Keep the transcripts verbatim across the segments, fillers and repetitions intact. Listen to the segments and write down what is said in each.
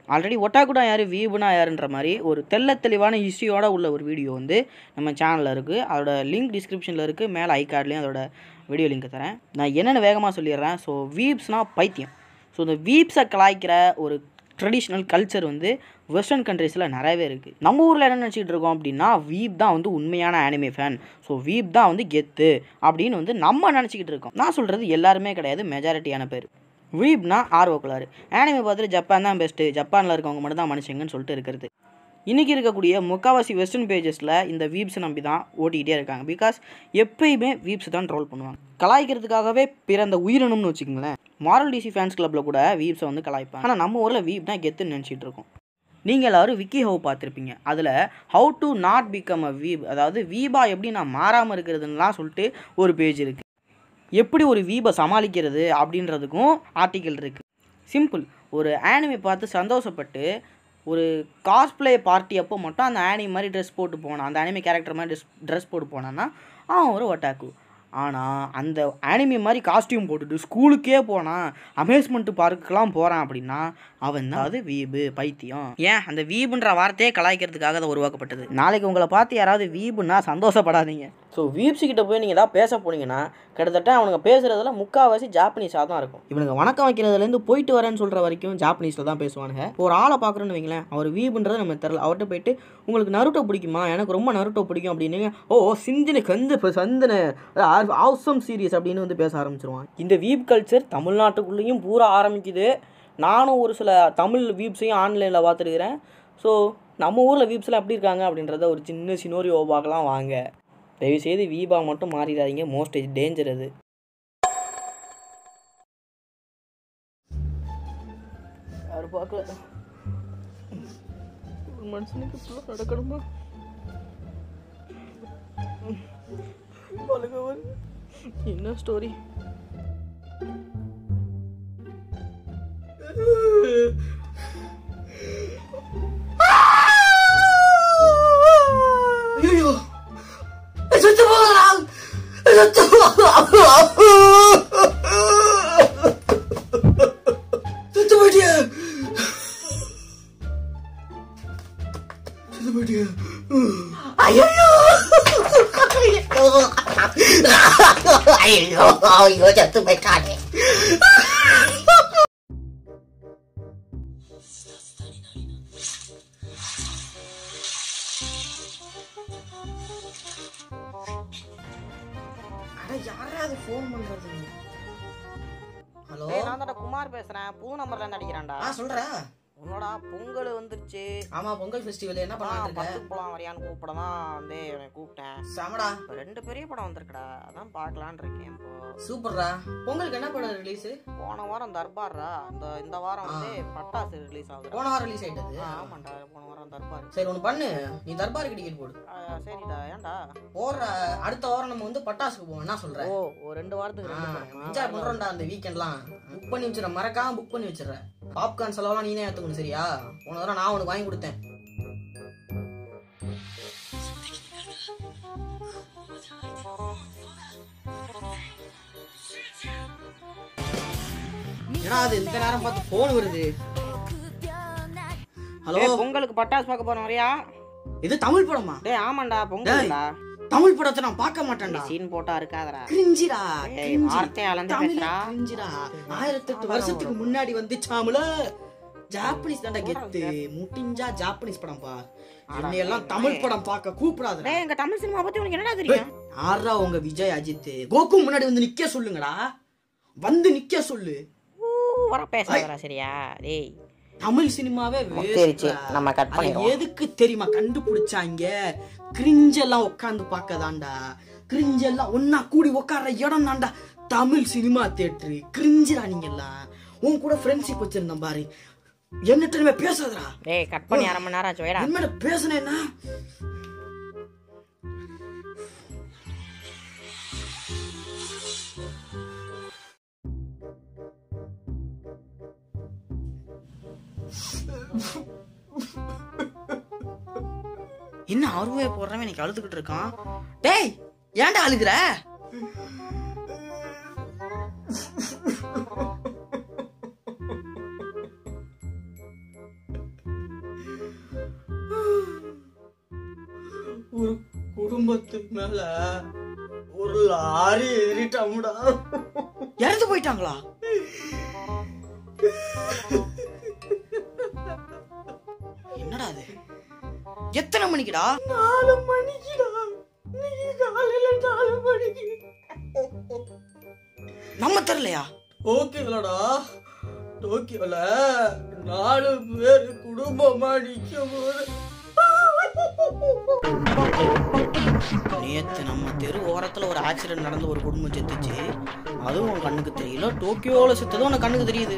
Already ஒட்டாக்குடா யார் வீபுனா யாருன்ற மாதிரி ஒரு தெல்ல தெளிவான ஹிஸ்ட்ரியோட உள்ள ஒரு வீடியோ வந்து நம்ம சேனலில் இருக்குது. அதோட லிங்க் டிஸ்கிரிப்ஷனில் இருக்குது, மேலே ஐ கார்ட்லேயும் அதோட வீடியோ லிங்க் தரேன். நான் என்னென்னு வேகமாக சொல்லிடுறேன். ஸோ வீப்ஸ்னால் பைத்தியம். ஸோ இந்த வீப்ஸை கலாய்க்கிற ஒரு ட்ரெடிஷ்னல் கல்ச்சர் வந்து வெஸ்டர்ன் கண்ட்ரீஸில் நிறையவே இருக்குது. நம்ம ஊரில் என்ன நினச்சிக்கிட்டு இருக்கோம் அப்படின்னா வீப் தான் வந்து உண்மையான ஆனிமே ஃபேன், ஸோ வீப் தான் வந்து கெத்து அப்படின்னு வந்து நம்ம நினச்சிக்கிட்டு இருக்கோம். நான் சொல்கிறது எல்லாருமே கிடையாது, மெஜாரிட்டியான பேர். வீப்னா ஆர்வக்குள்ளாரு. ஆனிமே பார்த்துட்டு ஜப்பான் தான் பெஸ்ட்டு, ஜப்பானில் இருக்கவங்க மட்டும் தான் மனுஷங்கன்னு சொல்லிட்டு இருக்கிறது. இன்றைக்கி இருக்கக்கூடிய முக்கால்வாசி வெஸ்டர்ன் பேஜஸில் இந்த வீப்ஸை நம்பி தான் ஓட்டிக்கிட்டே இருக்காங்க. பிகாஸ் எப்பயுமே வீப்ஸ் தான் ட்ரோல் பண்ணுவாங்க. கலாய்க்கிறதுக்காகவே பிறந்த உயிரினம்னு வச்சுக்கோங்களேன். மாரல் டிசி ஃபேன்ஸ் கிளப்பில் கூட வீப்ஸை வந்து கலாய்ப்பாங்க. ஆனால் நம்ம ஊரில் வீப் தான் கெத்துன்னு நினச்சிட்டு இருக்கோம். நீங்கள் எல்லோரும் விக்கி ஹவ் பார்த்துருப்பீங்க. அதில் how to not become a weeb, அதாவது வீபா எப்படி நான் மாறாமல் இருக்கிறதுலாம் சொல்லிட்டு ஒரு பேஜ் இருக்குது. எப்படி ஒரு வீபை சமாளிக்கிறது அப்படின்றதுக்கும் ஆர்டிக்கல் இருக்குது. சிம்பிள், ஒரு ஆனிமே பார்த்து சந்தோஷப்பட்டு ஒரு காஸ்பிளே பார்ட்டி அப்போ மட்டும் அந்த ஆனிமே மாதிரி ட்ரெஸ் போட்டு போனான், அந்த ஆனிமே கேரக்டர் மாதிரி ட்ரெஸ் ட்ரெஸ் போட்டு போனான்னா அவன் ஒரு ஒட்டாக்கு. ஆனால் அந்த ஆனிமே மாதிரி காஸ்டியூம் போட்டுட்டு ஸ்கூலுக்கே போனான், அமேஸ்மெண்ட்டு பார்க்குக்கெலாம் போகிறான் அப்படின்னா அவன் தான் அது வீபு, பைத்தியம். ஏன் அந்த வீபுன்ற வார்த்தையே கலாய்க்கிறதுக்காக அதை உருவாக்கப்பட்டது. நாளைக்கு உங்களை பார்த்து யாராவது வீபுன்னா சந்தோஷப்படாதீங்க. ஸோ வீப்ஸுக்கிட்ட போய் நீங்கள் ஏதாவது பேச போனீங்கன்னா கிட்டத்தட்ட அவனுங்க பேசுகிறதுல முக்கால்வாசி ஜாப்பனீஸாக தான் இருக்கும். இவனுங்க வணக்கம் வைக்கிறதுலேருந்து போயிட்டு வரேன்னு சொல்கிற வரைக்கும் ஜாப்பனீஸில் தான் பேசுவானுங்க. ஒரு ஆளை பார்க்குறோன்னு வைங்களேன், அவர் வீபுன்றது நம்ம தெரியல, அவர்கிட்ட போயிட்டு உங்களுக்கு நருட்டோ பிடிக்குமா, எனக்கு ரொம்ப நருட்டோ பிடிக்கும் அப்படின்னு, ஓ சிந்தினு கந்து இப்போ சந்தன ஆசம் சீரியஸ் அப்படின்னு வந்து பேச ஆரம்பிச்சிருவான். இந்த வீப் கல்ச்சர் தமிழ்நாட்டுக்குள்ளேயும் பூரா ஆரம்பிக்குது. நானும் ஒரு சில தமிழ் வீப்ஸையும் ஆன்லைனில் பார்த்துருக்கிறேன். ஸோ நம்ம ஊரில் வீப்ஸ்லாம் எப்படி இருக்காங்க அப்படின்றத ஒரு சின்ன சினோரியோ பார்க்கலாம் வாங்க. தயவுசெய்து வீபா மட்டும் மாறிடாதீங்க, மோஸ்ட் டேஞ்சர் அது. யாரும் பார்க்கல, ஒரு மனுஷனுக்கு ஃபுல்லாக நடக்கணுமா? என்ன ஸ்டோரி? ஐயோ செத்து போகிறான், செத்து செத்து போயிட்டியா, செத்து போயிட்டியா? ஐயோ ஐயோ ஐயோ செத்து போயிட்டானே. யாராவது ஃபோன் பண்றது? ஹலோ, நான் தான் குமார் பேசுறேன். புது நம்பர்ல இருந்து அடிக்கிறேன்டா. ஆ சொல்றா. உன்னோட பொங்கல் வந்துருச்சு. ஆமா, பொங்கல் ஃபெஸ்டிவல் என்ன பண்ணலாம்னு இருக்க? பத்து போலாம் வரியான்னு கூப்பிட தான் வந்து இவனை கூப்பிட்டேன். சமடா, ரெண்டு பெரிய படம் வந்திருக்குடா, அதான் பார்க்கலான்னு இருக்கேன். இப்போ சூப்பர்ரா. பொங்கலுக்கு என்ன படம் ரிலீஸ்? போன வாரம் தர்பார்ரா, இந்த இந்த வாரம் வந்து பட்டாசு ரிலீஸ் ஆகுது. போன வாரம் ரிலீஸ் ஆயிட்டது? ஆமாண்டா, போன வாரம் தர்பார். சரி ஒன்னு பண்ணு, நீ தர்பாருக்கு டிக்கெட் போடு. சரிடா. ஏன்டா? போற அடுத்த வாரம் நம்ம வந்து பட்டாசுக்கு போவோம், என்ன சொல்ற? ஓ, ஒரு ரெண்டு வாரத்துக்கு என்ஜாய் பண்றோம்டா அந்த வீக்கெண்ட்லாம். புக் பண்ணி வச்சிர, மறக்காம புக் பண்ணி வச்சிர. பாப்கார்ன் செலவெல்லாம் நீ தான் ஏத்துக்கணும், சரியா? போன தடவை நான் உனக்கு வாங்கி கொடுத்தேன். ஏன்னா அது இந்த நேரம் பார்த்து போன் வருது. ஹலோ, பொங்கலுக்கு பட்டாசு பார்க்க போறோம் வரியா? இது தமிழ் படமா? டேய் ஆமாண்டா, பொங்கல்டா. தமிழ் படத்தை நான் பார்க்க மாட்டேன்டா. சீன் போட்டா இருக்காதடா. கிரிஞ்சிடா, வார்த்தை அளந்து பேசுறா. கிரிஞ்சிடா. ஆயிரத்தி எட்டு வருஷத்துக்கு முன்னாடி வந்துச்சாமல. ஜாப்பனீஸ் தான்டா கெத்து. முட்டிஞ்சா ஜாப்பனீஸ் படம் பா. என்னை எல்லாம் தமிழ் படம் பார்க்க கூப்பிடாத. டேய், எங்க தமிழ் சினிமா பத்தி உனக்கு என்னடா தெரியும்? யாரா உங்க விஜய், அஜித், கோகு முன்னாடி வந்து நிக்க சொல்லுங்கடா. வந்து நிக்க சொல்லு. வர பேசுறா, சரியா? டேய், தமிழ் சினிமாவே வேஸ்ட். நம்ம கட் பண்ணிடுவோம். எதுக்கு தெரியுமா கண்டுபிடிச்சாங்க? கிரிஞ்செல்லாம் உட்காந்து பார்க்கதாண்டா. கிரிஞ்செல்லாம் ஒன்னா கூடி உட்கார்ற இடம் தாண்டா தமிழ் சினிமா தியேட்டரு. கிரிஞ்சிரா நீங்க எல்லாம். உன் கூட ஃப்ரெண்ட்ஷிப் வச்சிருந்தேன் பாரு, என்னட்ட பேசாதடா. டேய், கட் பண்ணி அரை மணி நேரம் ஆச்சு. வேடா, என்ன பேசுனேன்னா என்ன அருவே போடுறவன் எனக்கு அழுதுகிட்டு இருக்கான். டேய், ஏன்டா அழுகுற? ஒரு குடும்பத்துக்கு மேல ஒரு லாரி ஏறிட்டாங்கடா. இறந்து போயிட்டாங்களா? என்னடா அது? எத்தனை மணிக்குடா? நாலு மணிக்குடா. இன்னைக்கு காலையில நாலு மணிக்கு. நம்ம தெரியலையா? ஓகேங்களா? டோக்கியோல நாலு பேர் குடும்பமா நிக்கும் போது நேத்து நம்ம தெரு ஓரத்துல ஒரு ஆக்சிடென்ட் நடந்து ஒரு குடும்பம் செத்துச்சு. அதுவும் உன் கண்ணுக்கு தெரியல. டோக்கியோல செத்ததும் உனக்கு கண்ணுக்கு தெரியுது.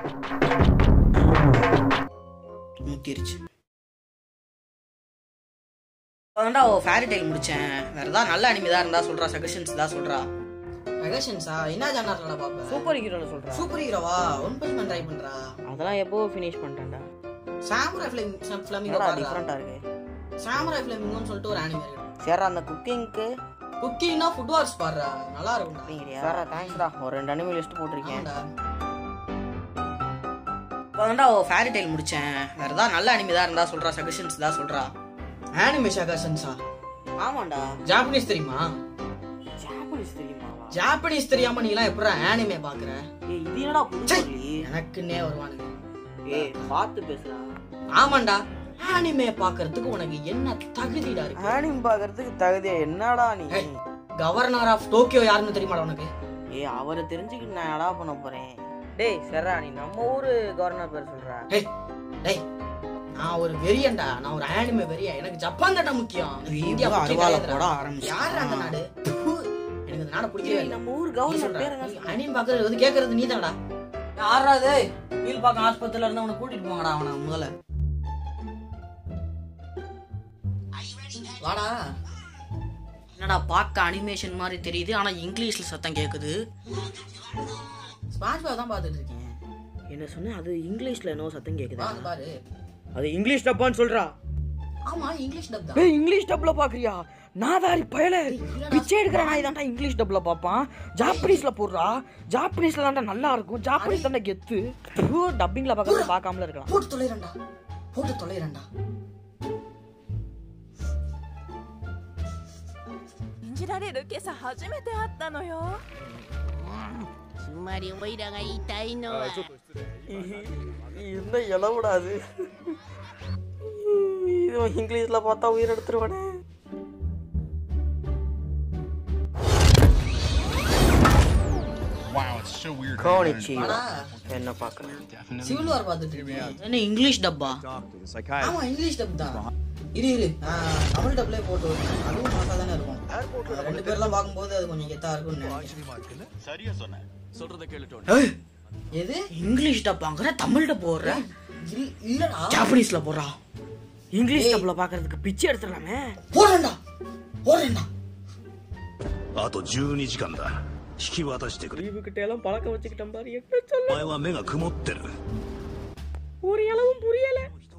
முத்திருச்சு. அதான்டா ஃபேரி டெய்ல் முடிச்சேன். வேற ஏதாவது நல்ல அனிமே தான் இருந்தா சொல்றா. சஜஷன்ஸ் தான் சொல்றா. சஜஷன்ஸா? என்ன ஜானர்ல பாப்ப? சூப்பர் ஹீரோல சொல்றா. சூப்பர் ஹீரோவா? ஒன் பஞ்ச் மேன் ட்ரை பண்றா. அதெல்லாம் எப்போ ஃபினிஷ் பண்ணிட்டேன்டா. சாமுராய் ஃப்ளேமிங்கோ பாரு. டிஃபரண்டா இருக்கு. சாமுராய் ஃப்ளேமிங்கோன்னு சொல்லிட்டு ஒரு அனிமே இருக்கு. சேரா அந்த குக்கிங்க்கு குக்கிங்னா ஃபுட் வார்ஸ் பாருடா. நல்லா இருக்கும்டா. சேரா தேங்க்ஸ்டா. ஒரு ரெண்டு அனிமே லிஸ்ட் போட்டுருக்கேன். அதான்டா ஃபேரி டெய்ல் முடிச்சேன். வேற ஏதாவது நல்ல அனிமே தான் இருந்தா சொல்றா. சஜஷன்ஸ் தான் சொல்றா. அனிமே சஜஷன்ஸா? ஆமாண்டா. ஜாப்பனீஸ் தெரியுமா? ஜாப்பனீஸ் தெரியுமா? ஜாப்பனீஸ் தெரியாம நீ எல்லாம் எப்பறா அனிமே பாக்குற? ஏய் இது என்னடா புரியல? எனக்குன்னே வருவானுங்க. ஏய் பாத்து பேசுடா. ஆமாண்டா. அனிமே பாக்குறதுக்கு உனக்கு என்ன தகுதிடா இருக்கு? அனிமே பாக்குறதுக்கு தகுதியா என்னடா நீ? கவர்னர் ஆஃப் டோக்கியோ யாருன்னு தெரியுமாடா உனக்கு? ஏய் அவரை தெரிஞ்சுக்கிட்டு நான் என்னடா பண்ண போறேன்? டேய் சரா நீ நம்ம ஊரு கவர்னர் பேர் சொல்றா. டேய் டேய் நான் ஒரு வெறியன்டா. நான் ஒரு அனிமே வெறியா. எனக்கு ஜப்பான் தான்டா முக்கியம். இந்தியா அருவால போட ஆரம்பிச்சு. யார் அந்த நாடு? எனக்கு இந்த நாடு பிடிக்கவே இல்ல. நம்ம ஊர் கவர்னர் பேர் அனிமே பாக்குறது வந்து கேக்குறது நீதான்டா. யாரா டேய்? கீழ் பாக்க ஆஸ்பத்திரியில இருந்து அவனை கூட்டிட்டு போங்கடா. அவனை முதல்ல வாடா. என்னடா பார்க்க அனிமேஷன் மாதிரி தெரியுது ஆனா இங்கிலீஷ்ல சத்தம் கேக்குது. ஸ்பாஞ்ச் பாப் தான் பாத்துட்டு இருக்கேன். என்ன சொன்ன? அது இங்கிலீஷ்ல என்னோ சத்தம் கேக்குதா? பாரு பாரு. அது இங்கிலீஷ் டப்பான்னு சொல்றா. ஆமா இங்கிலீஷ் டப் தான். ஏய் இங்கிலீஷ் டப்ல பாக்குறியா? நாதாரி பயல. பிச்சை எடுக்கிற நாய் தான்டா இங்கிலீஷ் டப்ல பாப்பான். ஜாப்பனீஸ்ல போடுறா. ஜாப்பனீஸ்ல தான்டா நல்லா இருக்கும். ஜாப்பனீஸ் தான்டா கெத்து. டப்பிங்ல பார்க்கறது பார்க்காமல இருக்கலாம். போட்டு தொலைறேன்டா. போட்டு தொலைறேன்டா. 信じられる？今朝初めて会ったのよ。つまりオイラが言いたいのは என்ன எலவுடாது? இது இங்கிலீஷ்ல பார்த்தா உயிர் எடுத்துருவானே. என்ன பாக்குறேன்? சிவில் வார் பாத்துட்டு இருக்கேன். என்ன இங்கிலீஷ் டப்பா? ஆமா இங்கிலீஷ் டப் தான். இரு இரு தமிழ் டப்லே போட்டு வருவேன். அதுவும் மாசா தானே இருக்கும். ரெண்டு பேர்லாம் பார்க்கும்போது அது கொஞ்சம் கெத்தா இருக்கும்னு சரியா சொன்னேன். சொல்றத கேளுடா. எது இங்கிலீஷ் டப்பாங்கற தமிழ் டப் போடுற? இல்லடா ஜாப்பனீஸ்ல போடுறா. இங்கிலீஷ் டப்ல பார்க்கிறதுக்கு பிச்சை எடுத்துறலாமே. போறேன்டா போறேன்டா. あとじゅうにじかんだ。引き渡してくれ。 லீவு கிட்ட எல்லாம் பழக்க வச்சுக்கிட்டேன் பாரு. என்ன சொல்ல? お前は目が曇ってる。 ஒரு அளவும் புரியல.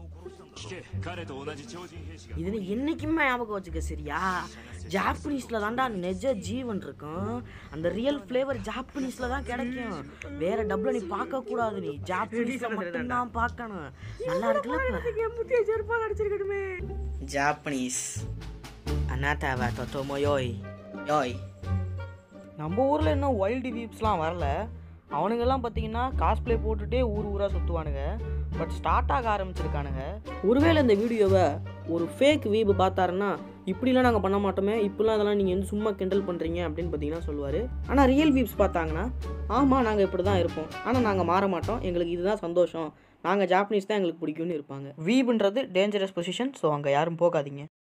இதுல என்னைக்குமே ஞாபகம் வச்சுக்க சரியா? ஜாப்பனீஸ்ல தான்டா நெஜ ஜீவன் இருக்கும். அந்த ரியல் ஃப்ளேவர் ஜாப்பனீஸ்ல தான் கிடைக்கும். வேற டப்ல நீ பார்க்க கூடாது. நீ ஜாப்பனீஸ்ல மட்டும் தான் பார்க்கணும். நல்லா இருக்குல்ல? முத்திய செருப்பால அடிச்சிருக்கணுமே. ஜாப்பனீஸ் அனாதாவா தோமோ யோய் யோய். நம்ம ஊர்ல இன்னும் வைல்டு வீப்ஸ்லாம் வரல. அவனுங்கெல்லாம் பார்த்தீங்கன்னா காஸ்பிளே போட்டுட்டே ஊர் ஊராக சுற்றுவானுங்க. பட் ஸ்டார்ட் ஆக ஆரம்பிச்சிருக்கானுங்க. ஒருவேளை இந்த வீடியோவை ஒரு ஃபேக் வீப் பார்த்தாருன்னா இப்படிலாம் நாங்கள் பண்ண மாட்டோமே, இப்படிலாம் அதெல்லாம் நீங்கள் வந்து சும்மா கிண்டல் பண்ணுறீங்க அப்படின்னு பார்த்தீங்கன்னா சொல்லுவார். ஆனால் ரியல் வீப்ஸ் பார்த்தாங்கன்னா ஆமாம் நாங்கள் இப்படி தான் இருப்போம், ஆனால் நாங்கள் மாற மாட்டோம், எங்களுக்கு இதுதான் சந்தோஷம், நாங்கள் ஜாப்பனீஸ் தான் எங்களுக்கு பிடிக்கும்னு இருப்பாங்க. வீப்ன்றது டேஞ்சரஸ் பொசிஷன். ஸோ அங்கே யாரும் போகாதீங்க.